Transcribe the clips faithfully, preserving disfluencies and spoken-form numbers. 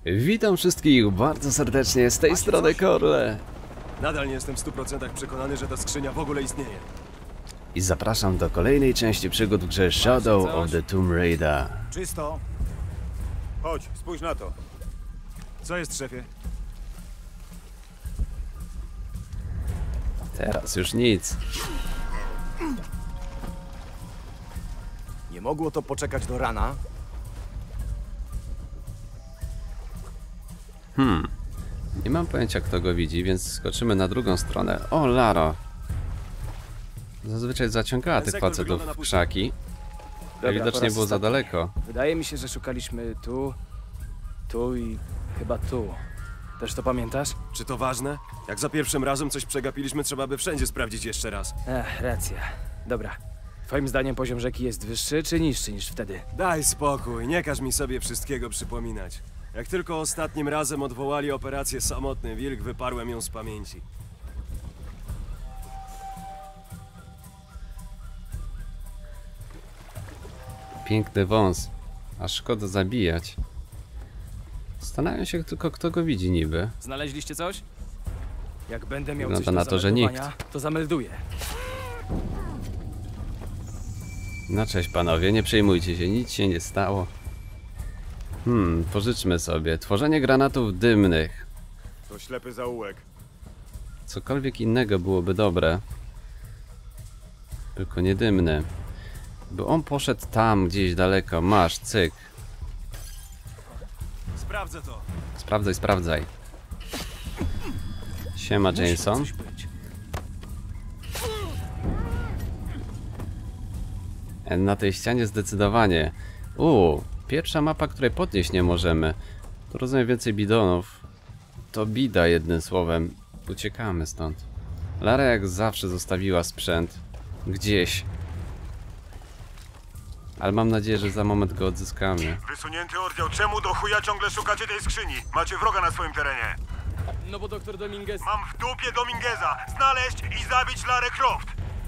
Witam wszystkich bardzo serdecznie z tej strony Korle. Nadal nie jestem w stu procentach przekonany, że ta skrzynia w ogóle istnieje. I zapraszam do kolejnej części przygód w grze Shadow of the Tomb Raider. Czysto. Chodź, spójrz na to. Co jest, szefie? Teraz już nic. Nie mogło to poczekać do rana? Hmm. Nie mam pojęcia, kto go widzi, więc skoczymy na drugą stronę. O, Lara. Zazwyczaj zaciągała tych facetów w krzaki. Dobra, Widocznie było za daleko. Wydaje mi się, że szukaliśmy tu, tu i chyba tu. Też to pamiętasz? Czy to ważne? Jak za pierwszym razem coś przegapiliśmy, trzeba by wszędzie sprawdzić jeszcze raz. Ech, racja. Dobra. Twoim zdaniem poziom rzeki jest wyższy czy niższy niż wtedy? Daj spokój, nie każ mi sobie wszystkiego przypominać. Jak tylko ostatnim razem odwołali operację Samotny Wilk, wyparłem ją z pamięci. Piękny wąs. A szkoda zabijać. Zastanawiam się tylko, kto go widzi niby. Znaleźliście coś? Jak będę miał Wygląda coś na do to, że zameldowania, nikt. to zamelduję. No cześć panowie, nie przejmujcie się, nic się nie stało. Hmm, pożyczmy sobie. Tworzenie granatów dymnych. To ślepy zaułek. Cokolwiek innego byłoby dobre. Tylko nie dymny. By on poszedł tam, gdzieś daleko. Masz, cyk. Sprawdzę to. Sprawdzaj, sprawdzaj. Siema, Musi Jameson. coś być. Na tej ścianie zdecydowanie. Uuu, pierwsza mapa, której podnieść nie możemy. Tu rozumiem więcej bidonów. To bida, jednym słowem. Uciekamy stąd. Lara jak zawsze zostawiła sprzęt. Gdzieś. Ale mam nadzieję, że za moment go odzyskamy. Wysunięty oddział, czemu do chuja ciągle szukacie tej skrzyni? Macie wroga na swoim terenie. No bo doktor Dominguez... Mam w dupie Domingueza. Znaleźć i zabić Larę Croft.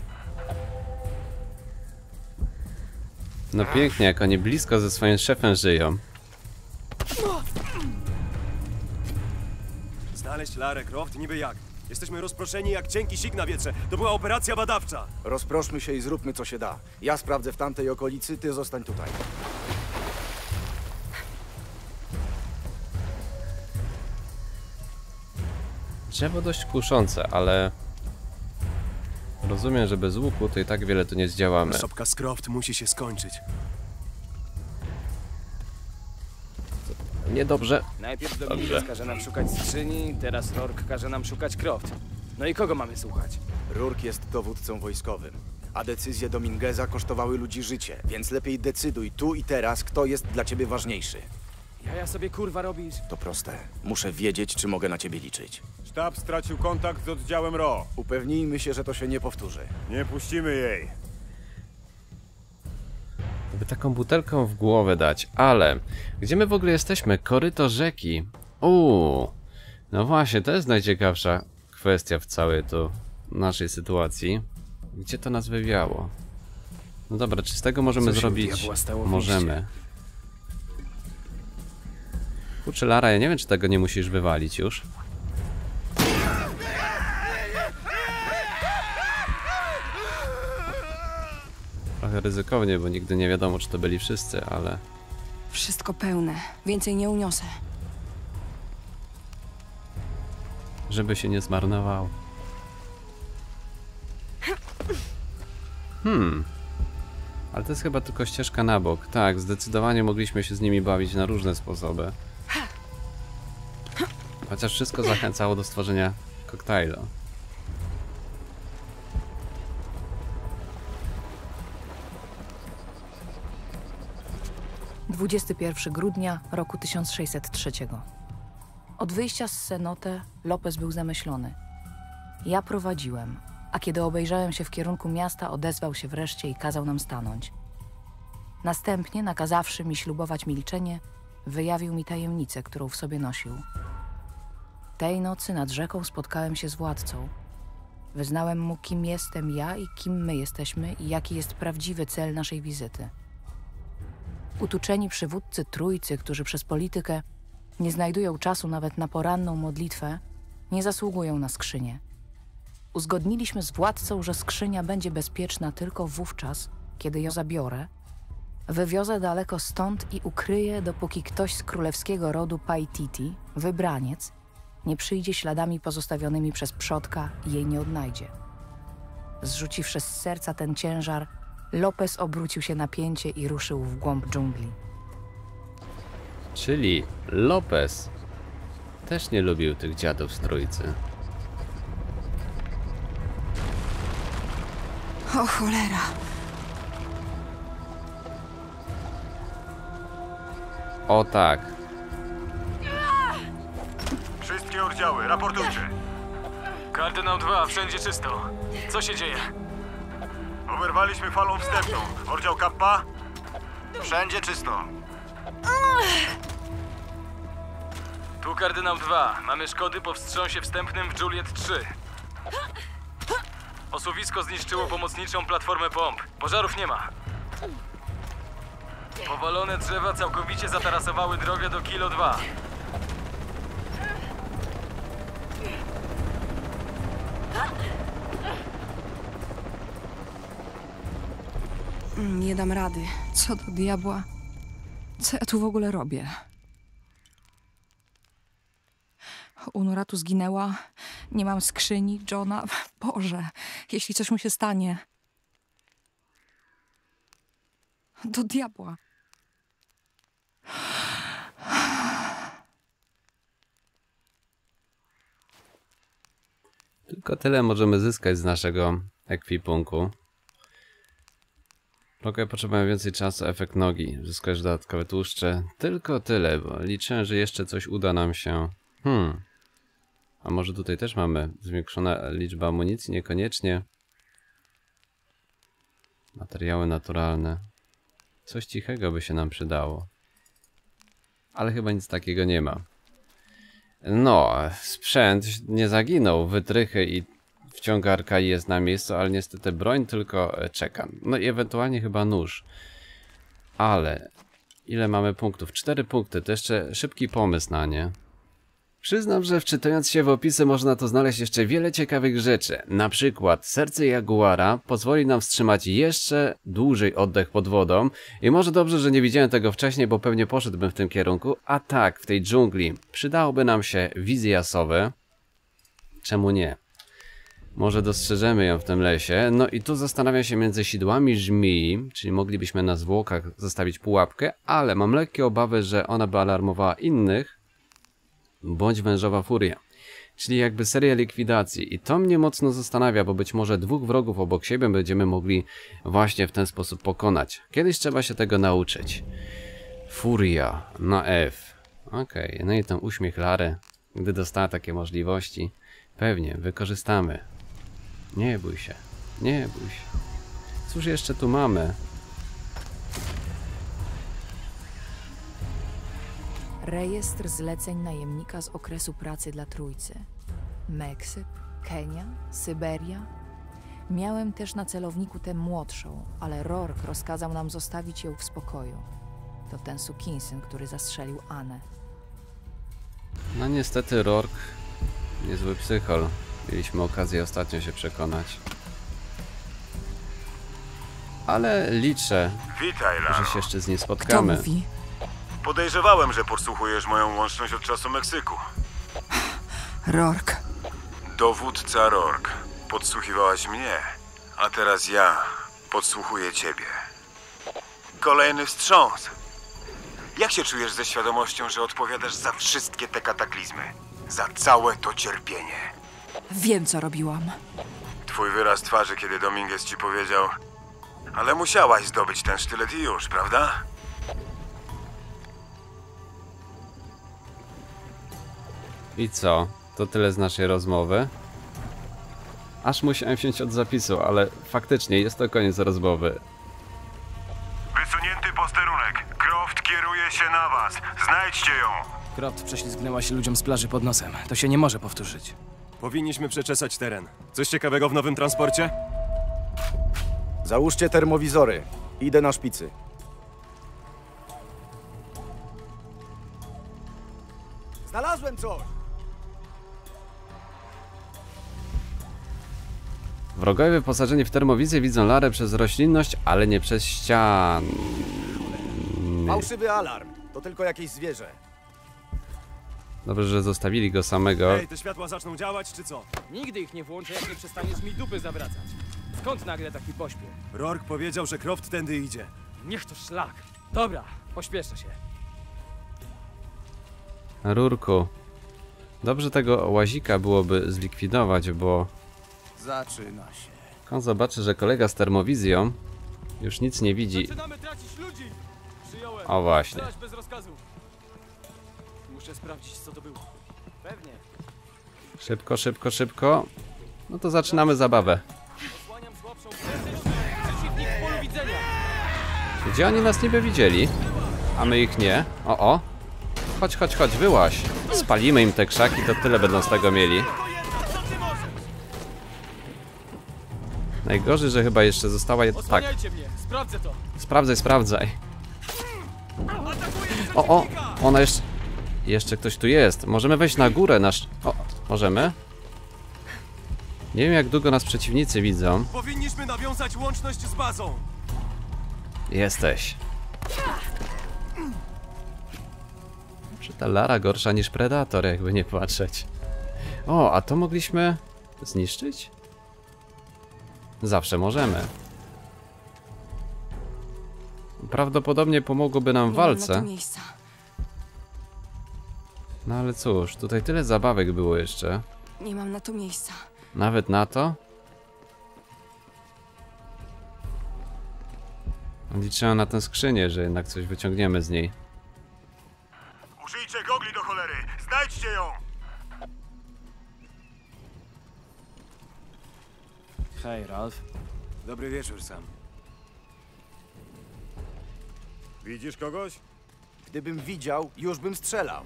No pięknie, jak oni blisko ze swoim szefem żyją. Znaleźć Larę Croft? Niby jak? Jesteśmy rozproszeni jak cienki sik na wietrze. To była operacja badawcza. Rozproszmy się i zróbmy co się da. Ja sprawdzę w tamtej okolicy, ty zostań tutaj. Drzewo dość kuszące, ale... Rozumiem, że bez łuku to i tak wiele tu nie zdziałamy. Szopka z Croft musi się skończyć. Niedobrze. Najpierw Dominguez każe nam szukać skrzyni, teraz Rourke każe nam szukać Croft. No i kogo mamy słuchać? Rourke jest dowódcą wojskowym, a decyzje Domingueza kosztowały ludzi życie, więc lepiej decyduj tu i teraz, kto jest dla ciebie ważniejszy. Jaja sobie kurwa robisz? To proste. Muszę wiedzieć, czy mogę na ciebie liczyć. Sztab stracił kontakt z oddziałem R O. Upewnijmy się, że to się nie powtórzy. Nie puścimy jej. By taką butelką w głowę dać, ale... Gdzie my w ogóle jesteśmy? Koryto rzeki. Uuu. No właśnie, to jest najciekawsza kwestia w całej tu naszej sytuacji. Gdzie to nas wywiało? No dobra, czy z tego możemy Co się u zrobić? diabła stało w Możemy. Kurczę, Lara, ja nie wiem, czy tego nie musisz wywalić już. Trochę ryzykownie, bo nigdy nie wiadomo, czy to byli wszyscy, ale... Wszystko pełne. Więcej nie uniosę. Żeby się nie zmarnował. Hmm. Ale to jest chyba tylko ścieżka na bok. Tak, zdecydowanie mogliśmy się z nimi bawić na różne sposoby. Chociaż wszystko zachęcało do stworzenia koktajlu. dwudziestego pierwszego grudnia roku tysiąc sześćset trzy. Od wyjścia z Cenote Lopez był zamyślony. Ja prowadziłem, a kiedy obejrzałem się w kierunku miasta, odezwał się wreszcie i kazał nam stanąć. Następnie, nakazawszy mi ślubować milczenie, wyjawił mi tajemnicę, którą w sobie nosił. Tej nocy nad rzeką spotkałem się z władcą. Wyznałem mu, kim jestem ja i kim my jesteśmy i jaki jest prawdziwy cel naszej wizyty. Utuczeni przywódcy trójcy, którzy przez politykę nie znajdują czasu nawet na poranną modlitwę, nie zasługują na skrzynię. Uzgodniliśmy z władcą, że skrzynia będzie bezpieczna tylko wówczas, kiedy ją zabiorę, wywiozę daleko stąd i ukryję, dopóki ktoś z królewskiego rodu Paititi, wybraniec, nie przyjdzie śladami pozostawionymi przez przodka i jej nie odnajdzie. Zrzuciwszy z serca ten ciężar, Lopez obrócił się na pięcie i ruszył w głąb dżungli. Czyli Lopez też nie lubił tych dziadów z trójcy. O cholera! O tak. Wszystkie oddziały, raportujcie. Kardynał dwa, wszędzie czysto. Co się dzieje? Oberwaliśmy falą wstępną. Oddział Kappa? Wszędzie czysto. Tu kardynał dwa. Mamy szkody po wstrząsie wstępnym w Juliet trzy. Osuwisko zniszczyło pomocniczą platformę pomp. Pożarów nie ma. Powalone drzewa całkowicie zatarasowały drogę do Kilo dwa. Nie dam rady. Co do diabła? Co ja tu w ogóle robię? Unura tu zginęła. Nie mam skrzyni Johna. Boże, jeśli coś mu się stanie. Do diabła. Tylko tyle możemy zyskać z naszego ekwipunku. Okej, potrzebujemy więcej czasu, efekt nogi, zyskać dodatkowe tłuszcze. Tylko tyle, bo liczę, że jeszcze coś uda nam się. Hmm. A może tutaj też mamy zwiększona liczba amunicji? Niekoniecznie. Materiały naturalne. Coś cichego by się nam przydało. Ale chyba nic takiego nie ma. No, sprzęt nie zaginął. Wytrychy i wciągarka jest na miejscu, ale niestety broń tylko czeka. No i ewentualnie chyba nóż. Ale ile mamy punktów? Cztery punkty. To jeszcze szybki pomysł na nie. Przyznam, że wczytując się w opisy można tu znaleźć jeszcze wiele ciekawych rzeczy. Na przykład serce jaguara pozwoli nam wstrzymać jeszcze dłużej oddech pod wodą. I może dobrze, że nie widziałem tego wcześniej, bo pewnie poszedłbym w tym kierunku. A tak, w tej dżungli przydałoby nam się wizje jasowe. Czemu nie? Może dostrzeżemy ją w tym lesie. No i tu zastanawiam się między sidłami żmii, czyli moglibyśmy na zwłokach zostawić pułapkę, ale mam lekkie obawy, że ona by alarmowała innych. Bądź wężowa furia. Czyli jakby seria likwidacji. I to mnie mocno zastanawia, bo być może dwóch wrogów obok siebie będziemy mogli właśnie w ten sposób pokonać. Kiedyś trzeba się tego nauczyć. Furia na F. Okej, okay. No i ten uśmiech Lary, gdy dostała takie możliwości, pewnie wykorzystamy. Nie bój się. Nie bój się. Cóż jeszcze tu mamy? Rejestr zleceń najemnika z okresu pracy dla Trójcy. Meksyk, Kenia, Syberia. Miałem też na celowniku tę młodszą, ale Rourke rozkazał nam zostawić ją w spokoju. To ten sukinsyn, który zastrzelił Annę. No niestety Rourke, niezły psychol. Mieliśmy okazję ostatnio się przekonać. Ale liczę, Witaj, że Laro. się jeszcze z nim Kto spotkamy. mówi? Podejrzewałem, że podsłuchujesz moją łączność od czasu Meksyku. Rourke. Dowódca Rourke. Podsłuchiwałaś mnie, a teraz ja podsłuchuję ciebie. Kolejny wstrząs. Jak się czujesz ze świadomością, że odpowiadasz za wszystkie te kataklizmy? Za całe to cierpienie? Wiem, co robiłam. Twój wyraz twarzy, kiedy Dominguez ci powiedział... Ale musiałaś zdobyć ten sztylet i już, prawda? I co? To tyle z naszej rozmowy? Aż musiałem wziąć od zapisu, ale faktycznie jest to koniec rozmowy. Wysunięty posterunek. Croft kieruje się na was. Znajdźcie ją. Croft prześlizgnęła się ludziom z plaży pod nosem. To się nie może powtórzyć. Powinniśmy przeczesać teren. Coś ciekawego w nowym transporcie? Załóżcie termowizory. Idę na szpicy. Znalazłem coś! Wrogowie wyposażeni w termowizję widzą Larę przez roślinność, ale nie przez ścian. Fałszywy alarm. To tylko jakieś zwierzę. Dobrze, że zostawili go samego. Ej, te światła zaczną działać, czy co? Nigdy ich nie włączę, jak nie przestaniesz mi dupy zawracać. Skąd nagle taki pośpiech? Rourke powiedział, że Croft tędy idzie. Niech to szlak. Dobra, pośpieszę się. Rurku. Dobrze tego łazika byłoby zlikwidować, bo Zaczyna się. jak on zobaczy, że kolega z termowizją już nic nie widzi. Zaczynamy tracić ludzi! Przyjąłem. O właśnie. Strzelać bez rozkazu. Muszę sprawdzić, co to było. Pewnie. Szybko, szybko, szybko. No to zaczynamy zabawę. Osłaniam słabszą przeciwnik w polu widzenia. Gdzie oni nas niby widzieli? A my ich nie. O, o. Chodź, chodź, chodź, wyłaź. Spalimy im te krzaki, to tyle będą z tego mieli. Najgorzej, że chyba jeszcze została jedna... Tak, Osłaniajcie mnie, sprawdzę to. sprawdzaj, sprawdzaj. O, o, ona jeszcze... Jeszcze ktoś tu jest. Możemy wejść na górę, nasz... O, możemy? Nie wiem, jak długo nas przeciwnicy widzą. Powinniśmy nawiązać łączność z bazą. Jesteś. Czy ta Lara gorsza niż Predator, jakby nie patrzeć. O, a to mogliśmy zniszczyć? Zawsze możemy. Prawdopodobnie pomogłoby nam w Nie mam na walce. to miejsca. No ale cóż, tutaj tyle zabawek było jeszcze. Nie mam na to miejsca. Nawet na to? Liczyłem na tę skrzynię, że jednak coś wyciągniemy z niej. Użyjcie gogli do cholery! Znajdźcie ją! Hej, Ralph. Dobry wieczór, Sam. Widzisz kogoś? Gdybym widział, już bym strzelał.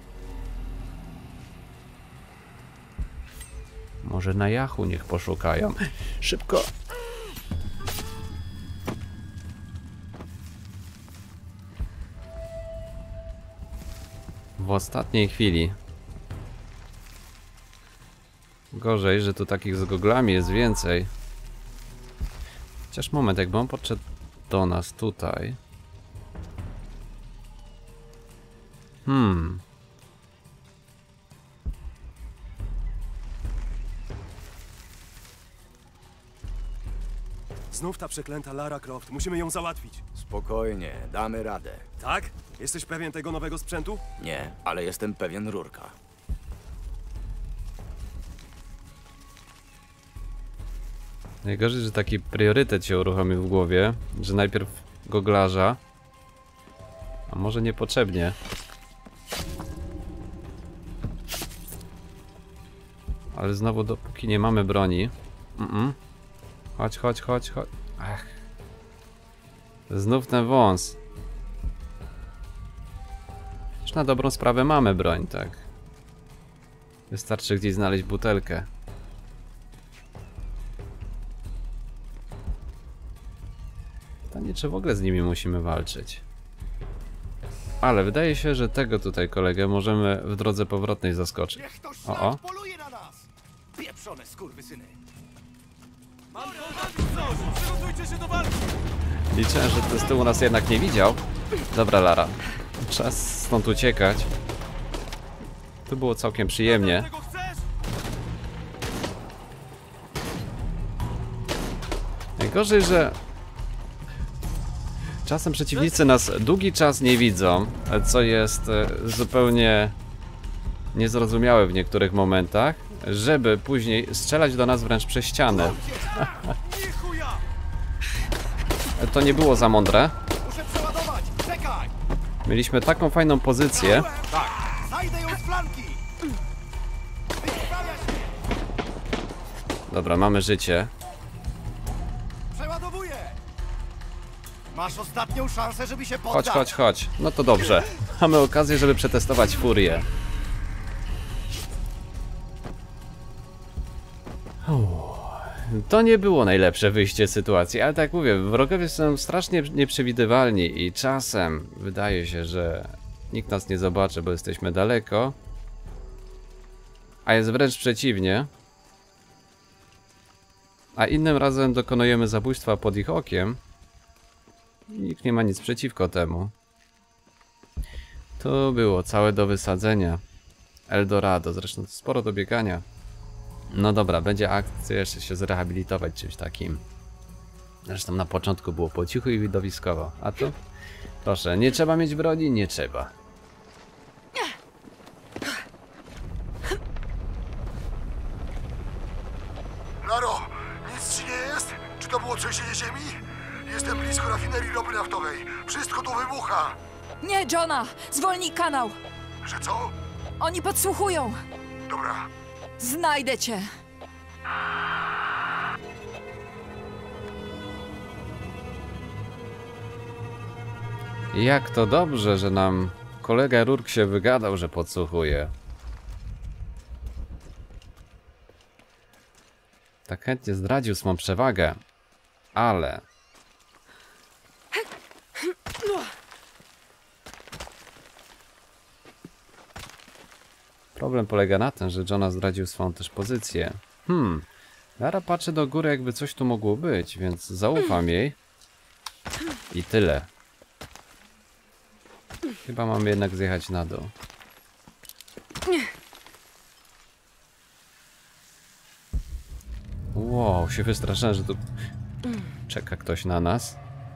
Może na Yahoo niech poszukają. Szybko! W ostatniej chwili. Gorzej, że tu takich z goglami jest więcej. Chociaż moment, jakby on podszedł do nas tutaj. Hmm. Znów ta przeklęta Lara Croft. Musimy ją załatwić. Spokojnie, damy radę. Tak? Jesteś pewien tego nowego sprzętu? Nie, ale jestem pewien Rurka. Najgorzej, że taki priorytet się uruchomił w głowie, że najpierw goglarza, a może niepotrzebnie. Ale znowu, dopóki nie mamy broni. Mm -mm. Chodź, chodź, chodź, chodź. Ach. Znów ten wąs. Już na dobrą sprawę mamy broń, tak. Wystarczy gdzieś znaleźć butelkę. Pytanie, czy w ogóle z nimi musimy walczyć. Ale wydaje się, że tego tutaj kolegę możemy w drodze powrotnej zaskoczyć. O, o. poluje na nas! Pieprzone skurwysyny! Przygotujcie się do walki! Liczę, że to z tyłu nas jednak nie widział. Dobra, Lara. Czas stąd uciekać. Tu było całkiem przyjemnie. Tego chcesz? Najgorzej, że czasem przeciwnicy nas długi czas nie widzą, co jest e, zupełnie niezrozumiałe w niektórych momentach, żeby później strzelać do nas wręcz przez ścianę. To nie było za mądre. Muszę przeładować! Czekaj! Mieliśmy taką fajną pozycję. Tak! Zajdę ją z flanki! Wysprawia się! Dobra, mamy życie. Przeładowuję! Masz ostatnią szansę, żeby się poddać! Chodź, chodź, chodź. No to dobrze. Mamy okazję, żeby przetestować furię. Uff. To nie było najlepsze wyjście z sytuacji, ale tak jak mówię, wrogowie są strasznie nieprzewidywalni i czasem wydaje się, że nikt nas nie zobaczy, bo jesteśmy daleko. A jest wręcz przeciwnie. A innym razem dokonujemy zabójstwa pod ich okiem. Nikt nie ma nic przeciwko temu. To było całe do wysadzenia. Eldorado, zresztą sporo do biegania. No dobra, będzie akcja jeszcze się zrehabilitować czymś takim. Zresztą na początku było po cichu i widowiskowo. A tu? Proszę, nie trzeba mieć broni? Nie trzeba. Laro, nic ci nie jest? Czy to było trzęsienie ziemi? Jestem blisko rafinerii ropy naftowej. Wszystko tu wybucha. Nie, Johna! Zwolnij kanał! Że co? Oni podsłuchują! Dobra. Znajdę cię! Jak to dobrze, że nam kolega Rourke się wygadał, że podsłuchuje. Tak chętnie zdradził swą przewagę, ale... Problem polega na tym, że Johna zdradził swą też pozycję. Hmm, Lara patrzy do góry, jakby coś tu mogło być, więc zaufam jej. I tyle. Chyba mamy jednak zjechać na dół. Wow, się wystraszyłem, że tu czeka ktoś na nas.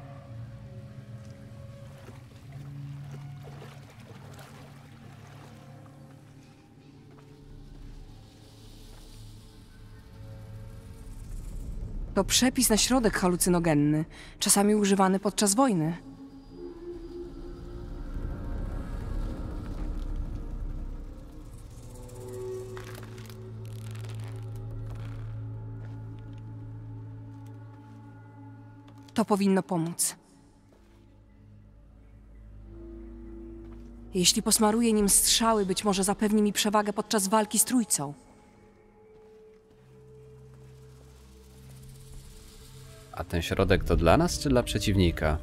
To przepis na środek halucynogenny, czasami używany podczas wojny. To powinno pomóc. Jeśli posmaruję nim strzały, być może zapewni mi przewagę podczas walki z trójcą. A ten środek to dla nas, czy dla przeciwnika?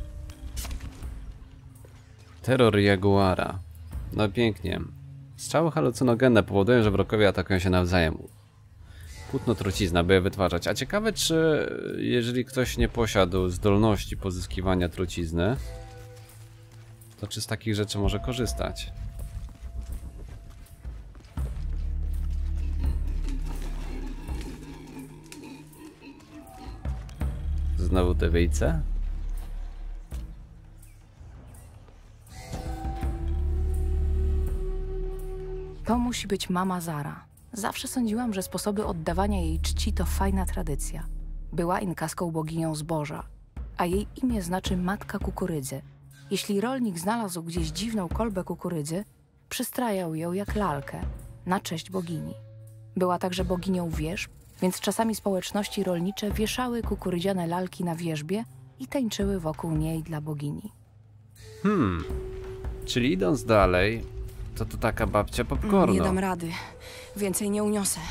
Terror Jaguara. No pięknie. Strzały halucynogenne powodują, że wrogowie atakują się nawzajem. Płótno trucizna, by je wytwarzać. A ciekawe, czy jeżeli ktoś nie posiadł zdolności pozyskiwania trucizny, to czy z takich rzeczy może korzystać? Znowu te wyjce? To musi być mama Zara. Zawsze sądziłam, że sposoby oddawania jej czci to fajna tradycja. Była inkaską boginią zboża, a jej imię znaczy matka kukurydzy. Jeśli rolnik znalazł gdzieś dziwną kolbę kukurydzy, przystrajał ją jak lalkę na cześć bogini. Była także boginią wierzb, więc czasami społeczności rolnicze wieszały kukurydziane lalki na wierzbie i tańczyły wokół niej dla bogini. Hmm, czyli idąc dalej, to to taka babcia popcornu. Nie dam rady. Więcej nie uniosę.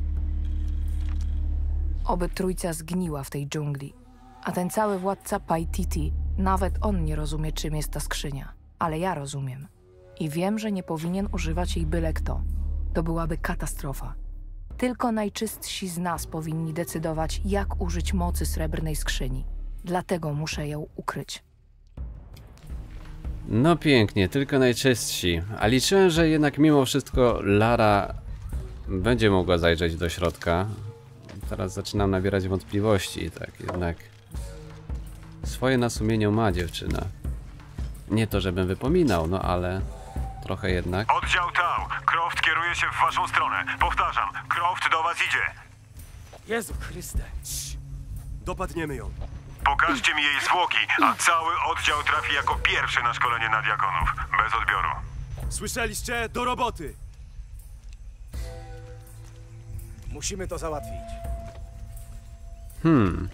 Oby trójca zgniła w tej dżungli. A ten cały władca Paititi, nawet on nie rozumie, czym jest ta skrzynia. Ale ja rozumiem. I wiem, że nie powinien używać jej byle kto. To byłaby katastrofa. Tylko najczystsi z nas powinni decydować, jak użyć mocy srebrnej skrzyni. Dlatego muszę ją ukryć. No pięknie, tylko najczystsi. A liczyłem, że jednak mimo wszystko Lara będzie mogła zajrzeć do środka. Teraz zaczynam nabierać wątpliwości, tak jednak swoje na sumieniu ma dziewczyna. Nie to, żebym wypominał, no ale trochę jednak. Oddział Tau, Croft kieruje się w waszą stronę. Powtarzam, Croft do was idzie. Jezu Chryste. Dopadniemy ją. Pokażcie mi jej zwłoki, a cały oddział trafi jako pierwszy na szkolenie na diakonów. Bez odbioru. Słyszeliście? Do roboty! Musimy to załatwić. Hmm.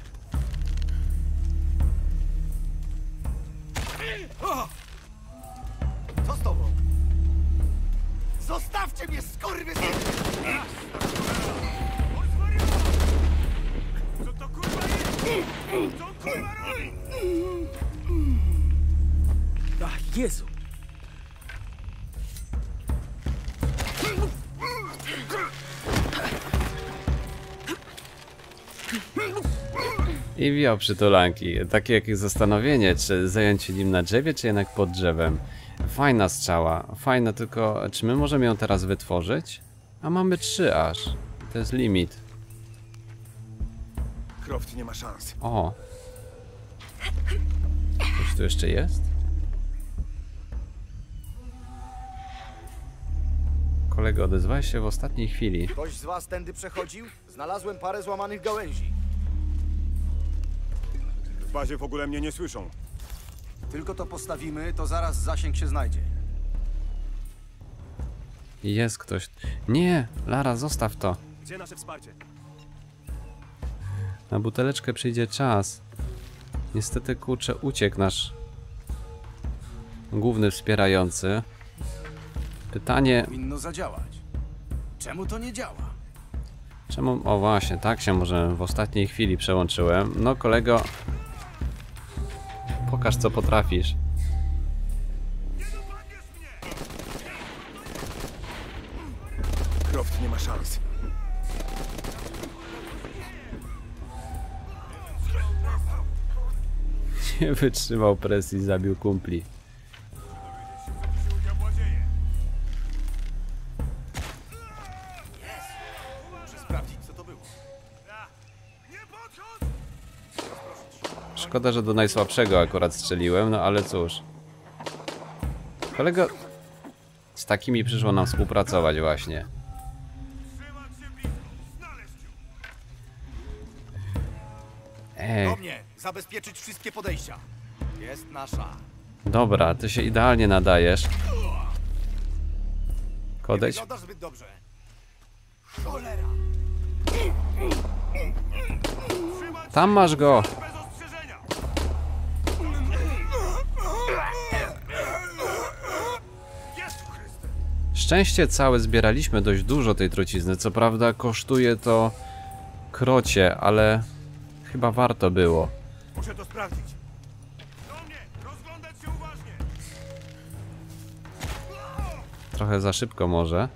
Co z tobą? Zostawcie mnie, skurwysyn! Co to kurwa jest? Co kurwa robi? Ach, Jezu. I wziął przytulanki. Takie jakieś zastanowienie, czy zająć się nim na drzewie, czy jednak pod drzewem. Fajna strzała. Fajna, tylko czy my możemy ją teraz wytworzyć? A mamy trzy aż. To jest limit. Croft nie ma szans. O. Coś tu jeszcze jest? Kolego, odezwałeś się w ostatniej chwili. Ktoś z was tędy przechodził? Znalazłem parę złamanych gałęzi. W bazie w ogóle mnie nie słyszą. Tylko to postawimy, to zaraz zasięg się znajdzie. Jest ktoś. Nie! Lara, zostaw to. Gdzie nasze wsparcie? Na buteleczkę przyjdzie czas. Niestety, kurczę, uciekł nasz główny wspierający. Pytanie, Powinno zadziałać. Czemu to nie działa? czemu... O właśnie, tak się może w ostatniej chwili przełączyłem. No kolego, pokaż co potrafisz. Croft nie ma szans. Nie wytrzymał presji, zabił kumpli. Muszę sprawdzić, co to było. Szkoda, że do najsłabszego akurat strzeliłem, no ale cóż. Kolego, z takimi przyszło nam współpracować właśnie. Ej, Do mnie! Zabezpieczyć wszystkie podejścia. Jest nasza. dobra, ty się idealnie nadajesz. Nie Kodeś? wyglądasz zbyt dobrze. Cholera! Tam masz go! Szczęście całe, zbieraliśmy dość dużo tej trucizny. Co prawda kosztuje to krocie, ale chyba warto było. Muszę to sprawdzić. Do mnie! Rozglądać się uważnie! Trochę za szybko może.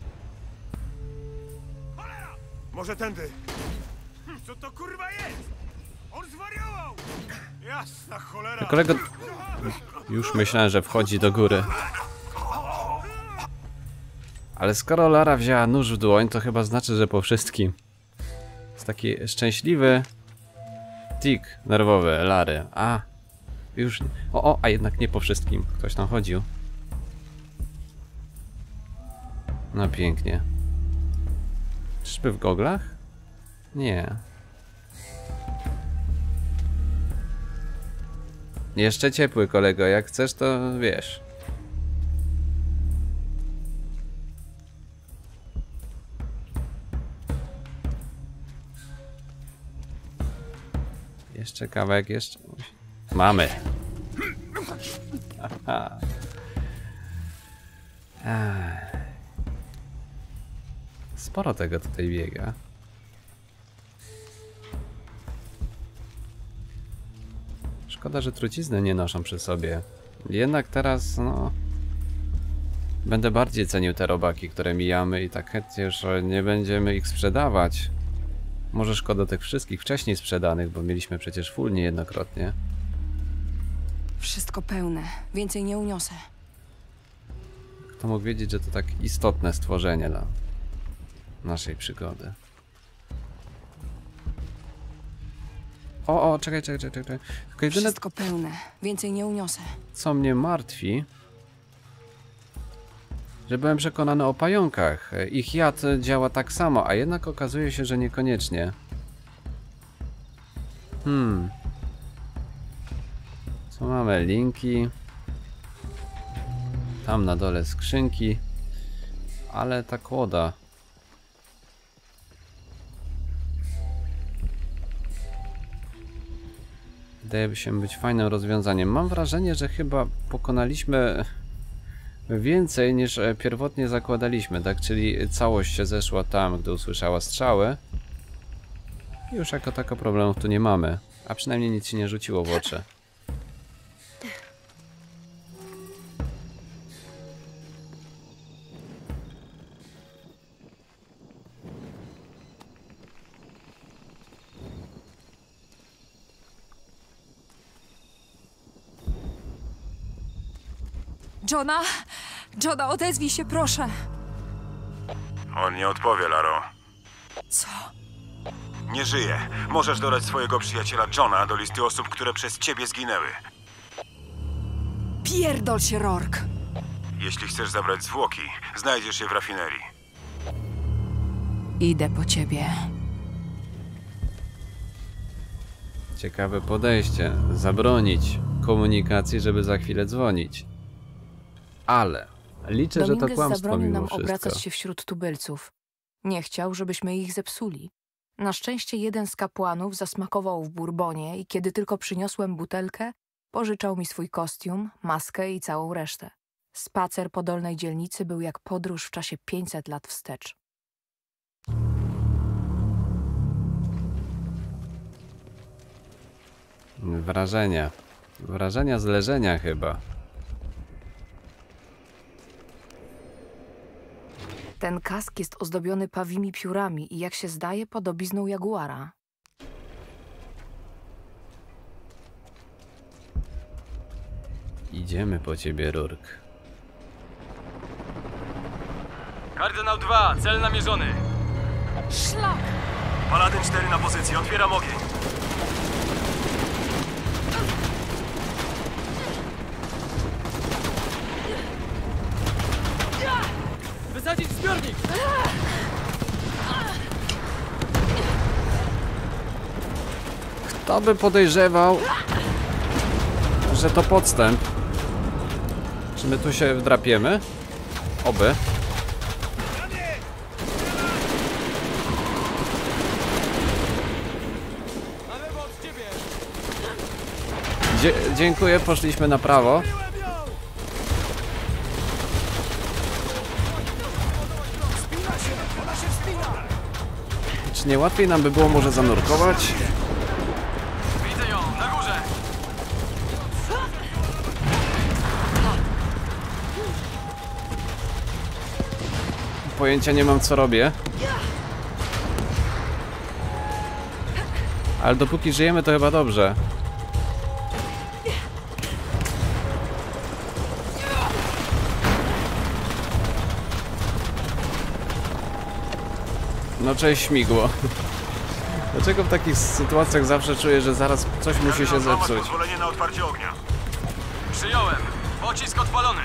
Może tędy. Hm, co to kurwa jest? On zwariował! Jasna cholera! Kolego, już myślałem, że wchodzi do góry. Ale skoro Lara wzięła nóż w dłoń, to chyba znaczy, że po wszystkim. Jest taki szczęśliwy tik nerwowy Lary. A, już... O, o, a jednak nie po wszystkim. Ktoś tam chodził. No pięknie. Czyżby w goglach? Nie. Jeszcze ciepły, kolego. Jak chcesz, to wiesz. Jeszcze kawałek, jeszcze... Mamy! Aha. Ech. Sporo tego tutaj biega. Szkoda, że trucizny nie noszą przy sobie. Jednak teraz, no... Będę bardziej cenił te robaki, które mijamy i tak chętnie, że nie będziemy ich sprzedawać. Może szkoda tych wszystkich wcześniej sprzedanych, bo mieliśmy przecież full niejednokrotnie. Wszystko pełne. Więcej nie uniosę. Kto mógł wiedzieć, że to tak istotne stworzenie dla naszej przygody. O, o, czekaj, czekaj, czekaj, czekaj. Tylko jedyne, Wszystko pełne. Więcej nie uniosę. co mnie martwi, że byłem przekonany o pająkach. Ich jad działa tak samo, a jednak okazuje się, że niekoniecznie. Hmm. Co mamy? Linki. Tam na dole skrzynki. Ale ta kłoda. Wydaje się być fajnym rozwiązaniem. Mam wrażenie, że chyba pokonaliśmy więcej niż pierwotnie zakładaliśmy, tak? Czyli całość się zeszła tam, gdy usłyszała strzały. I już jako tako problemów tu nie mamy. A przynajmniej nic się nie rzuciło w oczy. Johna? Johna, odezwij się, proszę. On nie odpowie, Laro. Co? Nie żyje. Możesz dodać swojego przyjaciela Johna do listy osób, które przez ciebie zginęły. Pierdol się, Rourke. Jeśli chcesz zabrać zwłoki, znajdziesz je w rafinerii. Idę po ciebie. Ciekawe podejście. Zabronić komunikacji, żeby za chwilę dzwonić. Ale liczę, że to Dominguez kłamstwo zabronił mimo nam wszystko. obracać się wśród tubylców. Nie chciał, żebyśmy ich zepsuli. Na szczęście jeden z kapłanów zasmakował w bourbonie i kiedy tylko przyniosłem butelkę, pożyczał mi swój kostium, maskę i całą resztę. Spacer po dolnej dzielnicy był jak podróż w czasie pięćset lat wstecz. Wrażenia. Wrażenia z leżenia chyba. Ten kask jest ozdobiony pawimi piórami i jak się zdaje podobizną jaguara. Idziemy po ciebie, Rourke. Kardynał dwa, cel namierzony. Szlak! Paladyn cztery na pozycji, otwieram ogień. Wysadzić zbiornik! Kto by podejrzewał, że to podstęp? Czy my tu się wdrapiemy? Oby. Dzie dziękuję, poszliśmy na prawo. Czy nie łatwiej nam by było może zanurkować? Widzę ją, na górze! Pojęcia nie mam, co robię. Ale dopóki żyjemy, to chyba dobrze. No cześć, śmigło. Dlaczego w takich sytuacjach zawsze czuję, że zaraz coś musi się zepsuć? Pozwolenie na otwarcie ognia. Przyjąłem. Pocisk odpalony.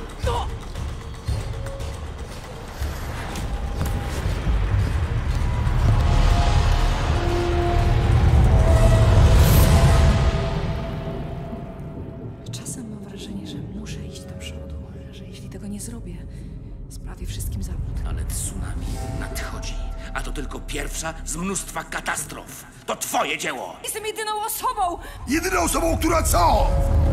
Czasem mam wrażenie, że muszę iść do przodu, że jeśli tego nie zrobię, sprawię wszystkim zawód. Ale tsunami nadchodzi, a to tylko pierwsza z mnóstwa katastrof. To twoje dzieło! Jestem jedyną osobą! Jedyną osobą, która co?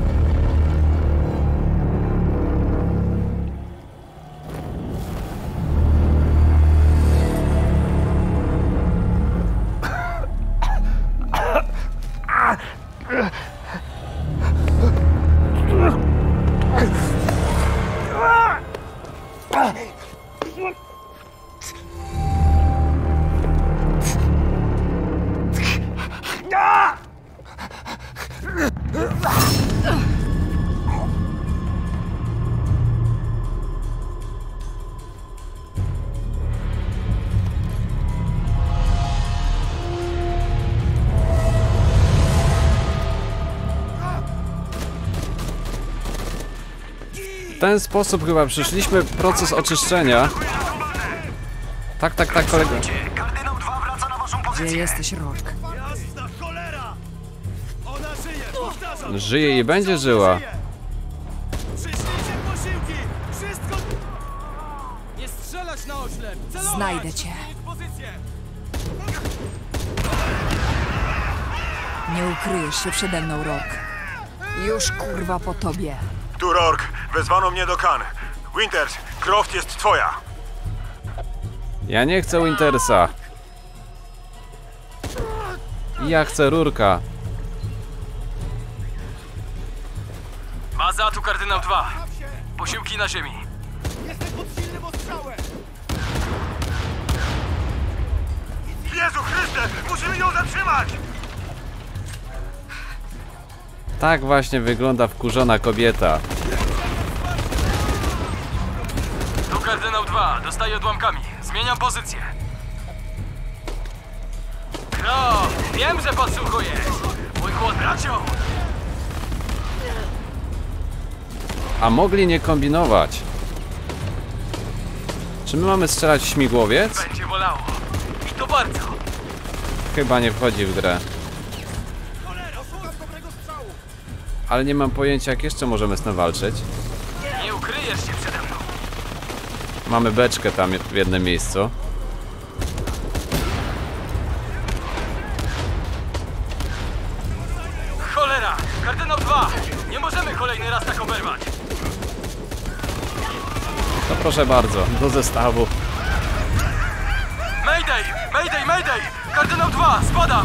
W ten sposób chyba przyszliśmy proces oczyszczenia. Tak, tak, tak, kolega. Kardynał dwa wraca na waszą Gdzie jesteś, Rourke? Jasna cholera! Ona żyje, powtarzam! Żyje i będzie żyła. Przyślijcie posiłki! Wszystko... Nie strzelać na oślep! Celować! Znajdę cię. Zmienić pozycję! Nie ukryjesz się przede mną, Rourke. Już kurwa po tobie. Tu Rourke, wezwano mnie do Khan. Winters, Croft jest twoja. Ja nie chcę Wintersa. Ja chcę Rourke'a. Baza, tu kardynał dwa. Posiłki na ziemi. Jestem pod silnym ostrzałem! Jezu Chryste, musimy ją zatrzymać! Tak właśnie wygląda wkurzona kobieta. Kardynał dwa, dostaję odłamkami. Zmieniam pozycję. No, wiem, że podsłuchujesz. Mój głos bracią. A mogli nie kombinować. Czy my mamy strzelać w śmigłowiec? Będzie bolało. I to bardzo. Chyba nie wchodzi w grę. Ale nie mam pojęcia, jak jeszcze możemy z tym walczyć. Nie ukryjesz się przede mną. Mamy beczkę tam w jednym miejscu. Cholera! Kardynał dwa! Nie możemy kolejny raz tak oberwać. To proszę bardzo, do zestawu. Mayday! Mayday! Mayday! Kardynał dwa! Spadam!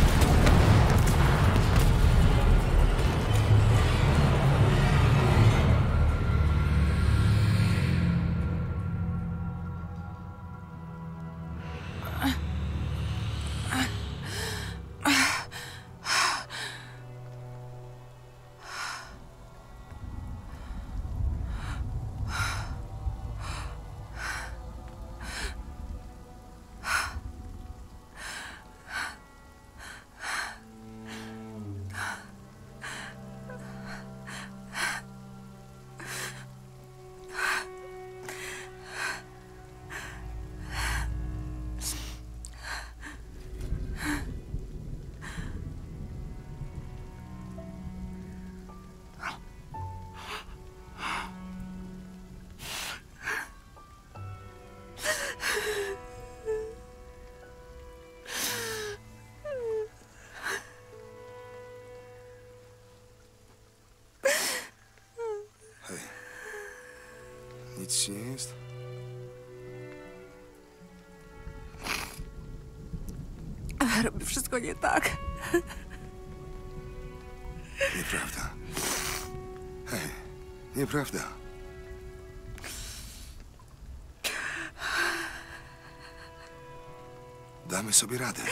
Nic ci nie jest? Robię wszystko nie tak. Nieprawda. Hej, nieprawda. Damy sobie radę.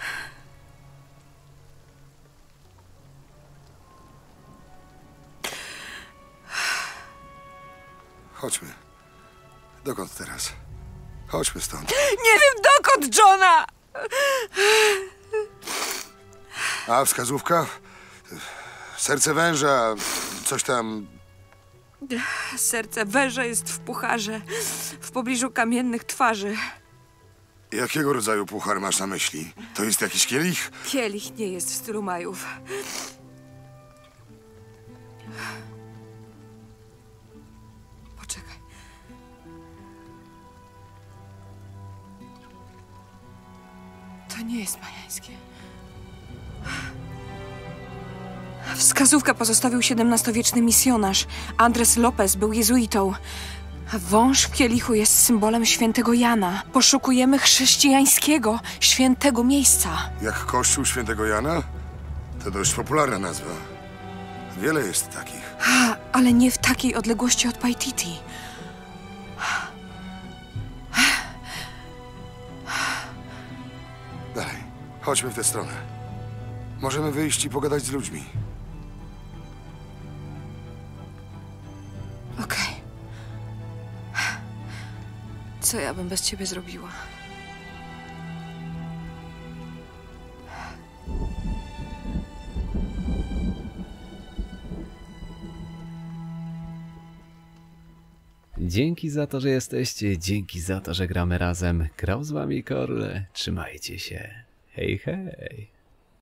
Chodźmy. Dokąd teraz? Chodźmy stąd. Nie wiem dokąd, Johna! A wskazówka? Serce węża, coś tam. Serce węża jest w pucharze, w pobliżu kamiennych twarzy. Jakiego rodzaju puchar masz na myśli? To jest jakiś kielich? Kielich nie jest w stylu Majów. Poczekaj. To nie jest majańskie. Wskazówkę pozostawił siedemnastowieczny misjonarz. Andres Lopez był jezuitą. A wąż w kielichu jest symbolem świętego Jana. Poszukujemy chrześcijańskiego, świętego miejsca. Jak kościół świętego Jana? To dość popularna nazwa. Wiele jest takich. A, ale nie w takiej odległości od Paititi. Dalej, chodźmy w tę stronę. Możemy wyjść i pogadać z ludźmi. Okej. Co ja bym bez ciebie zrobiła? Dzięki za to, że jesteście, dzięki za to, że gramy razem. Grał z wami Korle. Trzymajcie się. Hej, hej.